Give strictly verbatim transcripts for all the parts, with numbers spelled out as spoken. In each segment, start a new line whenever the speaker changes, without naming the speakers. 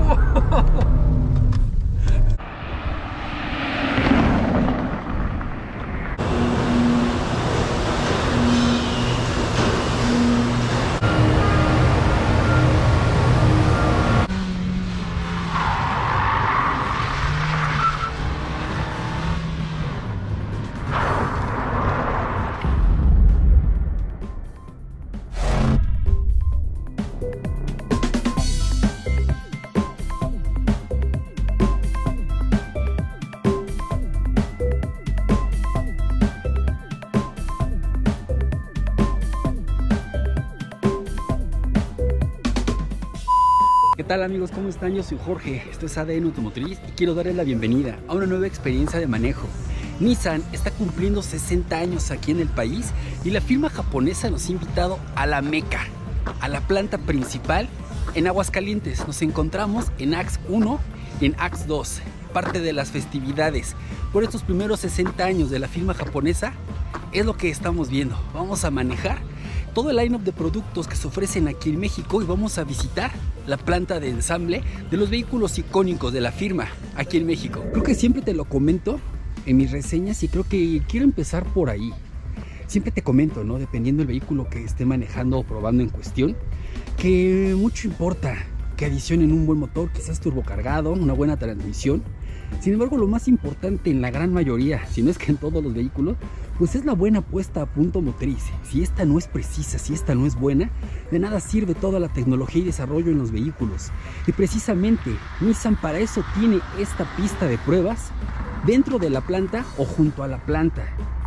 ¿Qué tal amigos? ¿Cómo están? Yo soy Jorge, esto es A D N Automotriz y quiero darles la bienvenida a una nueva experiencia de manejo. Nissan está cumpliendo sesenta años aquí en el país y la firma japonesa nos ha invitado a la Meca, a la planta principal en Aguascalientes. Nos encontramos en A X uno y en A X dos, parte de las festividades. Por estos primeros sesenta años de la firma japonesa es lo que estamos viendo. Vamos a manejar todo el line-up de productos que se ofrecen aquí en México y vamos a visitar la planta de ensamble de los vehículos icónicos de la firma aquí en México. Creo que siempre te lo comento en mis reseñas y creo que quiero empezar por ahí. Siempre te comento, ¿no? Dependiendo del vehículo que esté manejando o probando en cuestión, que mucho importa que adicionen un buen motor, quizás turbocargado, una buena transmisión. Sin embargo, lo más importante en la gran mayoría, si no es que en todos los vehículos, pues es la buena puesta a punto motriz. Si esta no es precisa, si esta no es buena, de nada sirve toda la tecnología y desarrollo en los vehículos. Y precisamente Nissan para eso tiene esta pista de pruebas dentro de la planta o junto a la planta.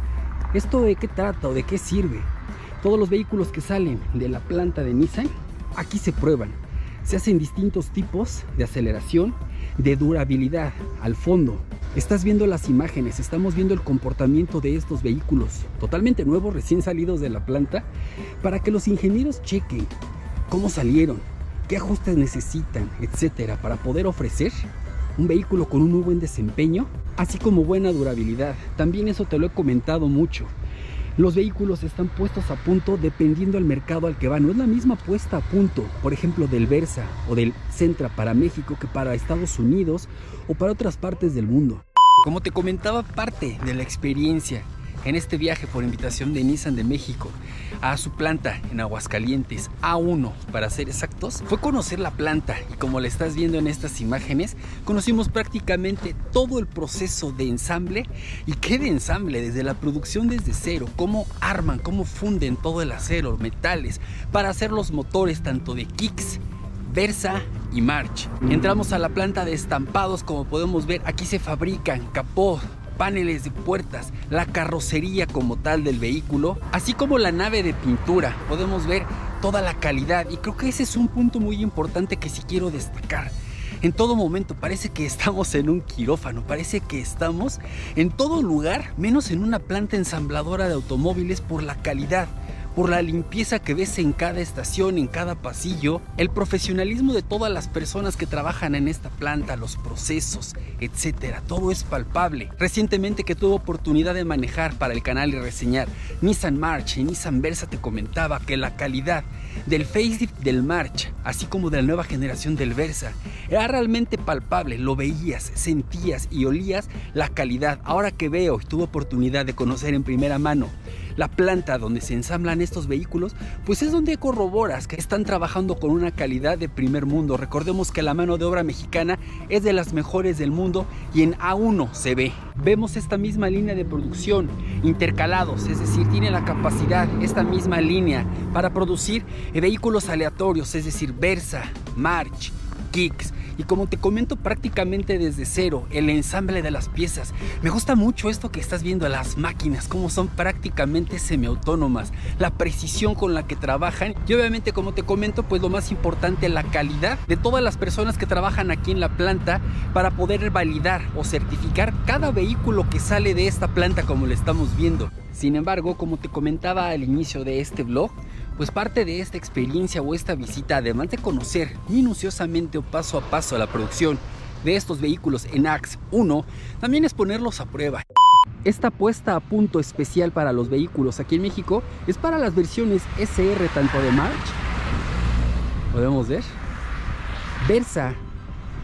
¿Esto de qué trata o de qué sirve? Todos los vehículos que salen de la planta de Nissan, aquí se prueban. Se hacen distintos tipos de aceleración, de durabilidad. Al fondo estás viendo las imágenes, estamos viendo el comportamiento de estos vehículos totalmente nuevos, recién salidos de la planta, para que los ingenieros chequen cómo salieron, qué ajustes necesitan, etcétera, para poder ofrecer un vehículo con un muy buen desempeño, así como buena durabilidad. También eso te lo he comentado mucho. Los vehículos están puestos a punto dependiendo del mercado al que van. No es la misma puesta a punto, por ejemplo, del Versa o del Sentra para México que para Estados Unidos o para otras partes del mundo. Como te comentaba, parte de la experiencia en este viaje por invitación de Nissan de México a su planta en Aguascalientes, A uno para ser exactos, fue conocer la planta y como la estás viendo en estas imágenes, conocimos prácticamente todo el proceso de ensamble. ¿Y qué de ensamble? Desde la producción desde cero, cómo arman, cómo funden todo el acero, metales, para hacer los motores tanto de Kicks, Versa y March. Entramos a la planta de estampados, como podemos ver, aquí se fabrican capó, paneles de puertas, la carrocería como tal del vehículo, así como la nave de pintura. Podemos ver toda la calidad y creo que ese es un punto muy importante que sí quiero destacar. En todo momento parece que estamos en un quirófano, parece que estamos en todo lugar, menos en una planta ensambladora de automóviles por la calidad, por la limpieza que ves en cada estación, en cada pasillo, el profesionalismo de todas las personas que trabajan en esta planta, los procesos, etcétera. Todo es palpable. Recientemente que tuve oportunidad de manejar para el canal y reseñar Nissan March y Nissan Versa, te comentaba que la calidad del facelift del March, así como de la nueva generación del Versa, era realmente palpable. Lo veías, sentías y olías la calidad. Ahora que veo y tuve oportunidad de conocer en primera mano la planta donde se ensamblan estos vehículos, pues es donde corroboras que están trabajando con una calidad de primer mundo. Recordemos que la mano de obra mexicana es de las mejores del mundo y en A uno se ve. Vemos esta misma línea de producción intercalados, es decir, tiene la capacidad esta misma línea para producir vehículos aleatorios, es decir, Versa, March, Kicks. Y como te comento, prácticamente desde cero, el ensamble de las piezas. Me gusta mucho esto que estás viendo, las máquinas, como son prácticamente semiautónomas, la precisión con la que trabajan y obviamente, como te comento, pues lo más importante, la calidad de todas las personas que trabajan aquí en la planta para poder validar o certificar cada vehículo que sale de esta planta como lo estamos viendo. Sin embargo, como te comentaba al inicio de este vlog, pues parte de esta experiencia o esta visita, además de conocer minuciosamente o paso a paso la producción de estos vehículos en A X uno, también es ponerlos a prueba. Esta puesta a punto especial para los vehículos aquí en México es para las versiones S R tanto de March, podemos ver, Versa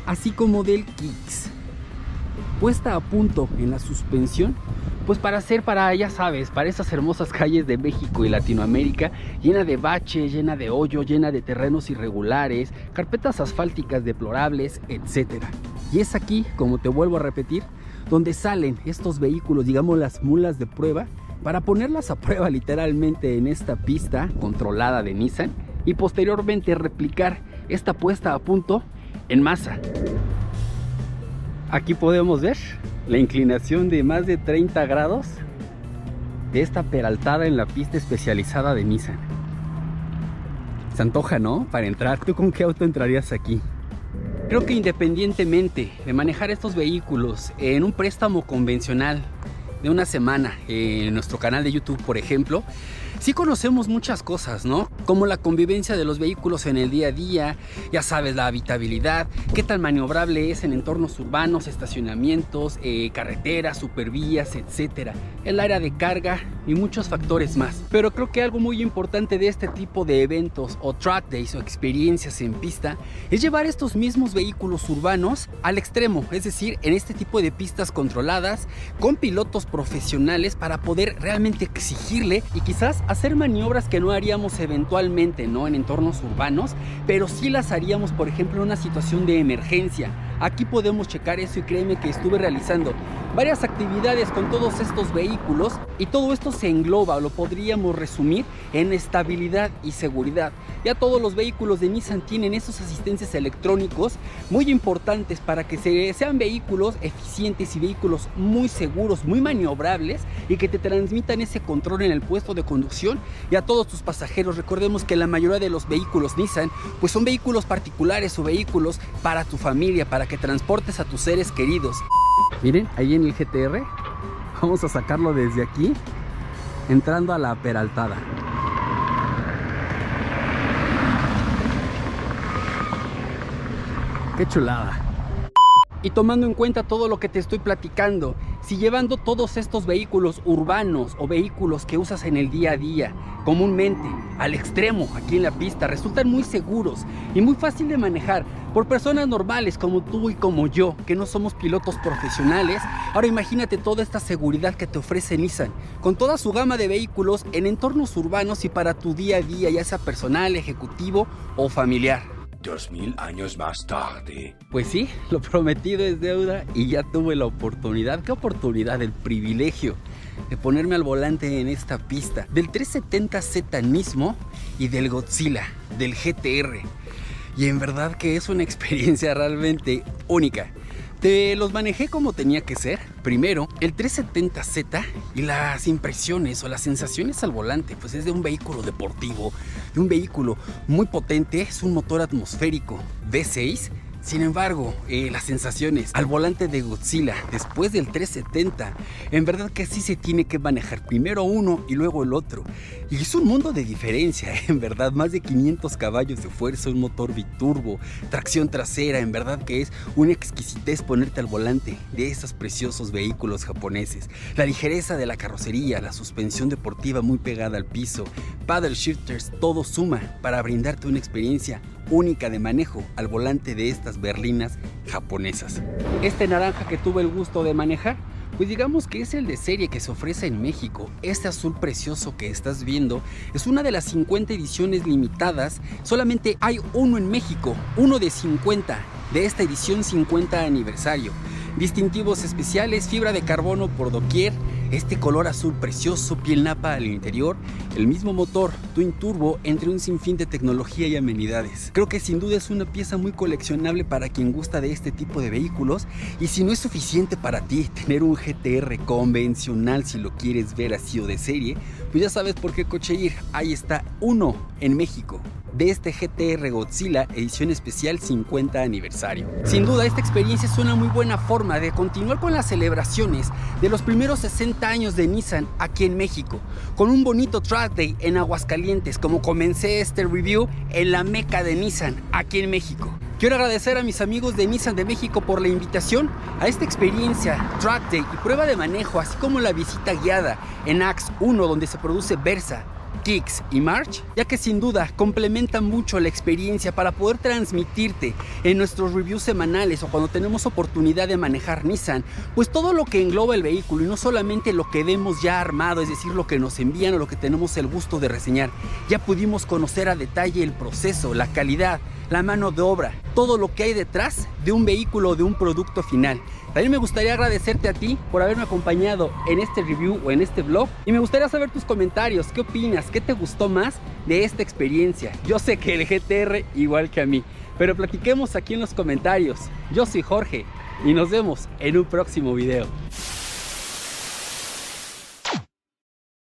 así como del Kicks. Puesta a punto en la suspensión, pues para hacer, para, ya sabes, para esas hermosas calles de México y Latinoamérica, llena de baches, llena de hoyo, llena de terrenos irregulares, carpetas asfálticas deplorables, etcétera. Y es aquí, como te vuelvo a repetir, donde salen estos vehículos, digamos las mulas de prueba, para ponerlas a prueba literalmente en esta pista controlada de Nissan y posteriormente replicar esta puesta a punto en masa. Aquí podemos ver la inclinación de más de treinta grados de esta peraltada en la pista especializada de Nissan. Se antoja, ¿no? Para entrar. ¿Tú con qué auto entrarías aquí? Creo que independientemente de manejar estos vehículos en un préstamo convencional de una semana en nuestro canal de YouTube, por ejemplo, sí conocemos muchas cosas, ¿no? Como la convivencia de los vehículos en el día a día, ya sabes, la habitabilidad, qué tan maniobrable es en entornos urbanos, estacionamientos, eh, carreteras, supervías, etcétera, el área de carga y muchos factores más. Pero creo que algo muy importante de este tipo de eventos o track days o experiencias en pista es llevar estos mismos vehículos urbanos al extremo, es decir, en este tipo de pistas controladas con pilotos profesionales para poder realmente exigirle y quizás hacer maniobras que no haríamos eventualmente, ¿no? En entornos urbanos, pero sí las haríamos, por ejemplo, en una situación de emergencia. Aquí podemos checar eso y créeme que estuve realizando varias actividades con todos estos vehículos y todo esto se engloba, o lo podríamos resumir en estabilidad y seguridad. Ya todos los vehículos de Nissan tienen esos asistentes electrónicos muy importantes para que se, sean vehículos eficientes y vehículos muy seguros, muy maniobrables y que te transmitan ese control en el puesto de conducción y a todos tus pasajeros. Recordemos que la mayoría de los vehículos Nissan pues son vehículos particulares o vehículos para tu familia, para que transportes a tus seres queridos. Miren, ahí en el G T R, vamos a sacarlo desde aquí, entrando a la peraltada. ¡Qué chulada! Y tomando en cuenta todo lo que te estoy platicando, si llevando todos estos vehículos urbanos o vehículos que usas en el día a día comúnmente al extremo aquí en la pista resultan muy seguros y muy fácil de manejar por personas normales como tú y como yo, que no somos pilotos profesionales, ahora imagínate toda esta seguridad que te ofrece Nissan con toda su gama de vehículos en entornos urbanos y para tu día a día, ya sea personal, ejecutivo o familiar.
Dos mil años más tarde.
Pues sí, lo prometido es deuda y ya tuve la oportunidad, qué oportunidad, el privilegio de ponerme al volante en esta pista del trescientos setenta Z mismo y del Godzilla, del G T R. Y en verdad que es una experiencia realmente única. Te los manejé como tenía que ser. Primero, el trescientos setenta Z y las impresiones o las sensaciones al volante, pues es de un vehículo deportivo, de un vehículo muy potente, es un motor atmosférico V seis. Sin embargo, eh, las sensaciones al volante de Godzilla después del trescientos setenta, en verdad que sí se tiene que manejar primero uno y luego el otro. Y es un mundo de diferencia, en verdad, más de quinientos caballos de fuerza, un motor biturbo, tracción trasera, en verdad que es una exquisitez ponerte al volante de estos preciosos vehículos japoneses. La ligereza de la carrocería, la suspensión deportiva muy pegada al piso, paddle shifters, todo suma para brindarte una experiencia única de manejo al volante de estas berlinas japonesas. Este naranja que tuve el gusto de manejar, pues digamos que es el de serie que se ofrece en México. Este azul precioso que estás viendo es una de las cincuenta ediciones limitadas. Solamente hay uno en México, uno de cincuenta de esta edición cincuenta aniversario. Distintivos especiales, fibra de carbono por doquier, este color azul precioso, piel napa al interior, el mismo motor Twin Turbo entre un sinfín de tecnología y amenidades. Creo que sin duda es una pieza muy coleccionable para quien gusta de este tipo de vehículos, y si no es suficiente para ti tener un G T R convencional, si lo quieres ver así o de serie, pues ya sabes por qué coche ir. Ahí está uno en México de este G T R Godzilla edición especial cincuenta aniversario. Sin duda esta experiencia es una muy buena forma de continuar con las celebraciones de los primeros sesenta años de Nissan aquí en México, con un bonito track day en Aguascalientes, como comencé este review en la meca de Nissan aquí en México. Quiero agradecer a mis amigos de Nissan de México por la invitación a esta experiencia track day y prueba de manejo, así como la visita guiada en A X uno donde se produce Versa, Kicks y March, ya que sin duda complementan mucho la experiencia para poder transmitirte en nuestros reviews semanales o cuando tenemos oportunidad de manejar Nissan, pues todo lo que engloba el vehículo y no solamente lo que vemos ya armado, es decir, lo que nos envían o lo que tenemos el gusto de reseñar. Ya pudimos conocer a detalle el proceso, la calidad, la mano de obra, todo lo que hay detrás de un vehículo o de un producto final. También me gustaría agradecerte a ti por haberme acompañado en este review o en este vlog, y me gustaría saber tus comentarios. ¿Qué opinas? ¿Qué te gustó más de esta experiencia? Yo sé que el G T R igual que a mí, pero platiquemos aquí en los comentarios. Yo soy Jorge y nos vemos en un próximo video.